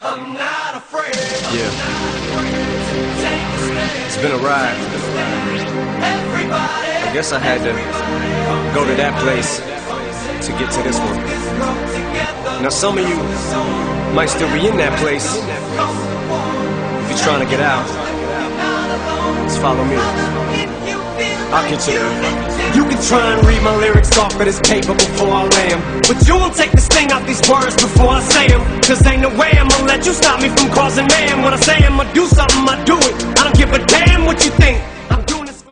I'm not afraid. Yeah. It's been a ride. I guess I had to go to that place to get to this one. Now some of you might still be in that place. If you're trying to get out, just follow me. I'll get you there. You can try and read my lyrics off of this paper before I lay 'em, but you won't take the sting out these words before I say 'em. Cause ain't no way I'ma let you stop me from causing mayhem. When I say I'ma do something, I do it. I don't give a damn what you think.